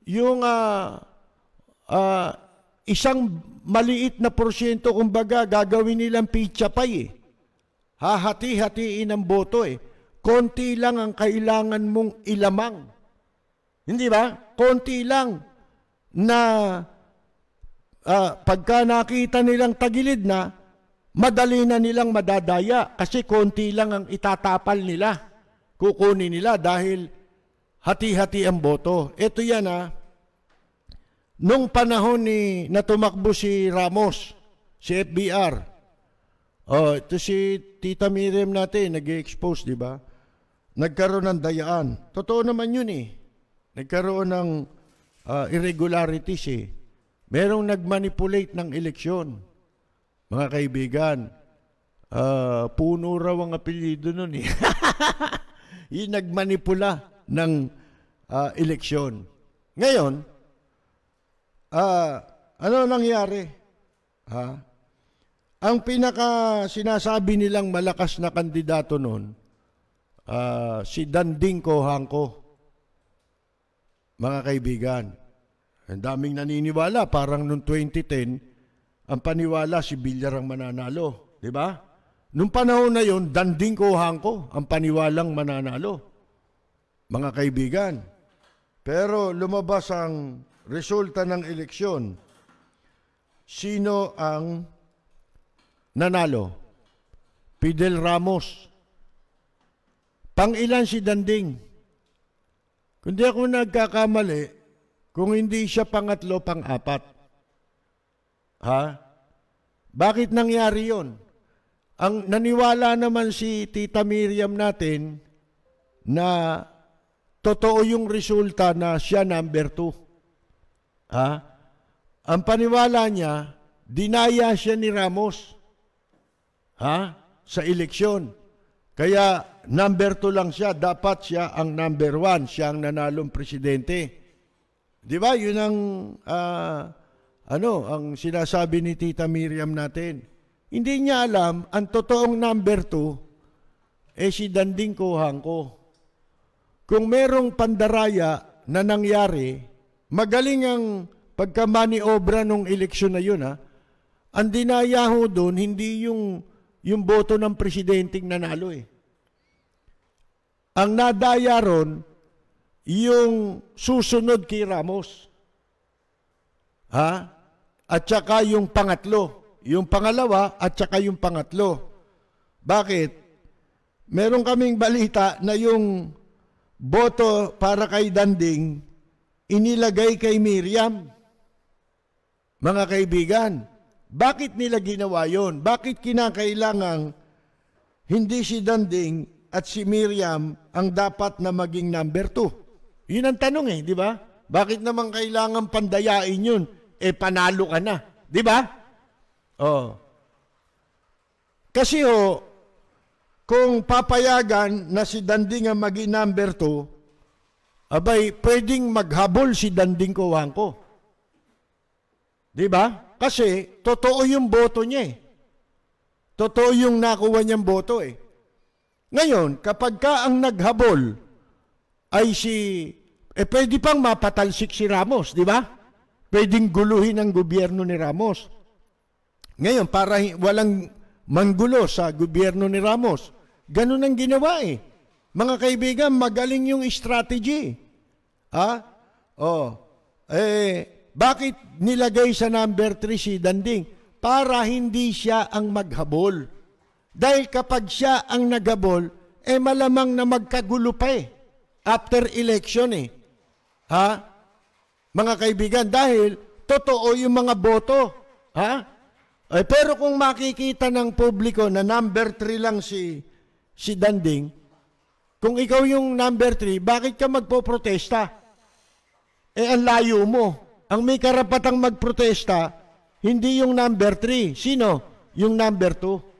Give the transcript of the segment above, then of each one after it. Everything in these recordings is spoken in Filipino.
yung isang maliit na porsyento, kumbaga, gagawin nilang pizza pie eh. Hahati-hatiin ang boto eh. Konti lang ang kailangan mong ilamang. Hindi ba? Konti lang na pagka nakita nilang tagilid na, madali na nilang madadaya kasi konti lang ang itatapal nila. Kukunin nila dahil hati-hati ang boto. Ito yan nung panahon na tumakbo si Ramos, si FVR, ito si Tita Miriam natin, nag-expose, di ba? Nagkaroon ng dayaan. Totoo naman yun eh. Nagkaroon ng irregularities eh. Merong nagmanipulate ng eleksyon. Mga kaibigan, PUNO raw ang apelyido nun eh. Yung nagmanipula ng eleksyon. Ngayon, ano nangyari? Ang pinaka sinasabi nilang malakas na kandidato nun, si Danding Cohangco. Mga kaibigan, ang daming naniniwala, parang noong 2010, ang paniwala si Villar ang mananalo. Di ba? Noong panahon na yon, Danding Cohangco ang paniwalang mananalo. Mga kaibigan. Pero lumabas ang resulta ng eleksyon. Sino ang nanalo? Fidel Ramos. Pang-ilan si Danding? Kung di ako nagkakamali, kung hindi siya pangatlo, pang-apat. Bakit nangyari yon? Ang naniwala naman si Tita Miriam natin na totoo yung resulta na siya number 2. Ang paniwala niya, dinaya siya ni Ramos sa eleksyon. Kaya number 2 lang siya, dapat siya ang number 1, siya ang nanalong presidente. Di ba? Yun ang ang sinasabi ni Tita Miriam natin. Hindi niya alam, ang totoong number 2 si Danding Cohangco. Kung merong pandaraya na nangyari, magaling ang pagkamaniobra ng eleksyon na yun. Ang dinaya ho doon, hindi yung boto ng presidenteng nanalo eh. Ang nadaya ron, yung susunod kay Ramos. At saka yung pangatlo. Yung pangalawa at saka yung pangatlo. Bakit? Meron kaming balita na yung boto para kay Danding inilagay kay Miriam. Mga kaibigan, bakit nila ginawa yon? Bakit kinakailangang hindi si Danding at si Miriam ang dapat na maging number 2? Yun ang tanong eh, di ba? Bakit naman kailangan pandayain yun? Panalo ka na. Di ba? Kasi kung papayagan na si Danding ang maging number 2, abay, pwedeng maghabol si Danding Cohangco. Di ba? Kasi, totoo yung boto niya eh. Totoo yung nakuha niyang boto eh. Ngayon, kapag ka ang naghabol ay pwede pang mapatalsik si Ramos, di ba? Pwedeng guluhin ang gobyerno ni Ramos. Ngayon, para walang manggulo sa gobyerno ni Ramos, ganun ang ginawa eh. Mga kaibigan, magaling yung strategy. Bakit nilagay sa number 3 si Danding? Para hindi siya ang maghabol. Dahil kapag siya ang naghabol, malamang na magkagulo pa eh. After election eh. Mga kaibigan, dahil totoo yung mga boto. Pero kung makikita ng publiko na number 3 lang si Danding, kung ikaw yung number 3, bakit ka magpoprotesta? Ang layo mo. Ang may karapatang magprotesta, hindi yung number 3. Sino? Yung number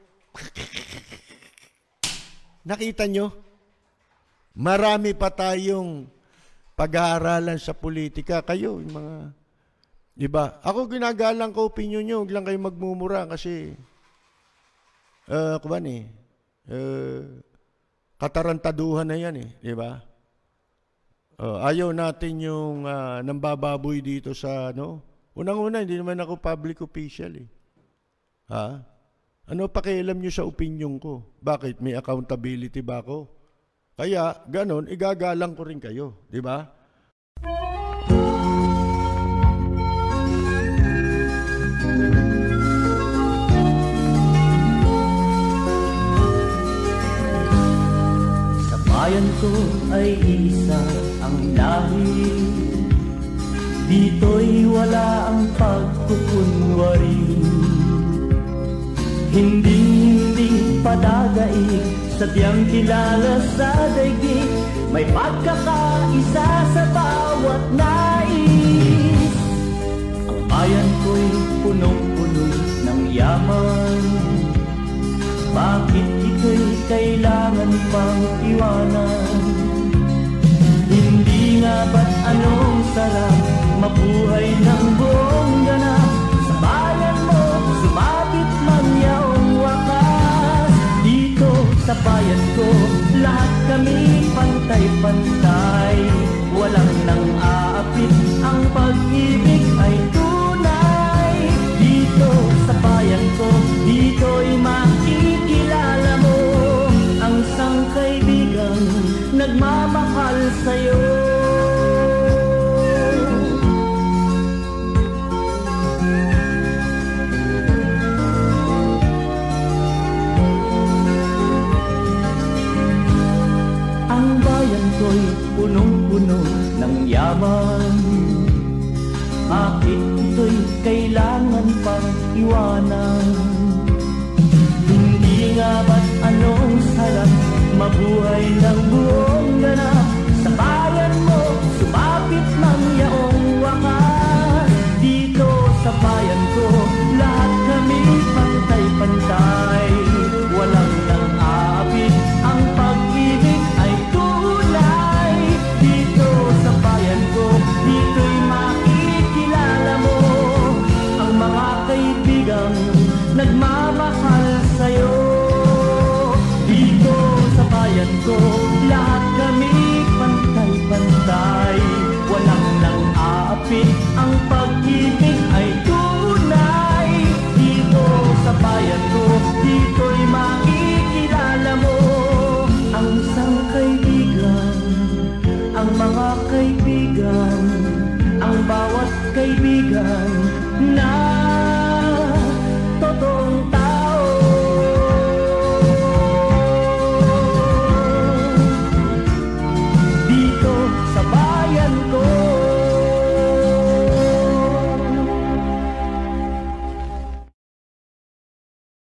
2. Nakita nyo? Marami pa tayong pag-aaralan sa politika. Kayo, yung mga... Diba? Ako ginagalang ko opinion nyo, huwag lang kayo magmumura kasi katarantaduhan na yan eh. Diba? Ayaw natin yung nambababoy dito sa ano. Unang-una, hindi naman ako public official eh. Ha? Ano pakialam nyo sa opinion ko? Bakit? May accountability ba ako? Kaya, ganon, igagalang ko rin kayo. Di ba? Sa bayan ko ay isa ang lahi, dito'y wala ang pagkukunwari. Hindi padadaig, sadyang kilala sa daigdig, may pagkakaisa sa bawat nais. Ang bayan ko'y punong-puno ng yaman, bakit ito'y kailangan pang iwanan? Hindi nga ba't anong sarap mabuhay ng buong ganap? Sa bayan mo, sumapit man yaong wakas. Dito sa bayan ko, lahat kami pantay-pantay. Walang nang aapit, ang pag-ibig ay tunay. Dito sa bayan ko, dito'y makikilala mo ang isang kaibigang nagmamahal sa'yo. Ang bayan ko'y punong-puno ng yaman, bakit ito'y kailangan pang iwanan? Hindi nga ba't anong sarap mabuhay ng buong ganap? Sa bayan mo, sumapit man yaong wakas. Dito sa bayan ko, lahat kami pantay-pantay. Walang nang aapit, ang pag-ibig ay tunay. Dito sa bayan ko, dito'y makikilala mo ang mga kaibigang nagmamahal sa'yo. Dito sa bayan ko, lahat kami pantay-pantay. Walang nang aapit, ang pag-ibig ay tunay. Dito sa bayan ko, dito'y makikilala mo ang isang kaibigan, ang mga kaibigan, ang bawat kaibigan na totoong